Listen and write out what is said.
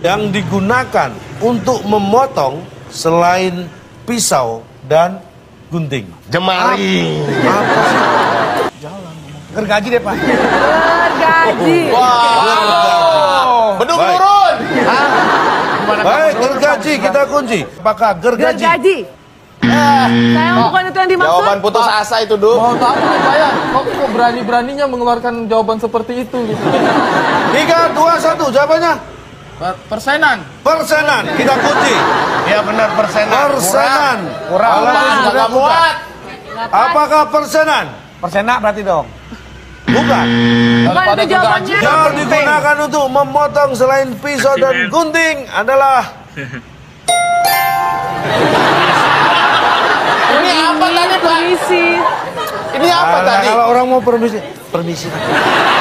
yang digunakan untuk memotong selain pisau dan gunting? Jemari. Apa sih? Gergaji deh, Pak. Gergaji. Wow. Bedung turun. Baik, gergaji kita kunci. Apakah gergaji? Gergaji. Sayang bukan itu yang dimaksud. Jawaban putus asa itu, Du. Mau tahu Pak ya? Kok berani-beraninya mengeluarkan jawaban seperti itu gitu. 3, 2, 1, jawabannya? Persenan. Persenan, kita kunci. Iya benar persenan. Persenan. Kurang. Nggak muat. Apakah persenan? Persena berarti dong. Bukan. Bukan itu jawabannya. Yang digunakan untuk memotong selain pisau dan gunting adalah Ini apa tadi, Pak? Permisi. Ini apa tadi? Kalau orang mau permisi.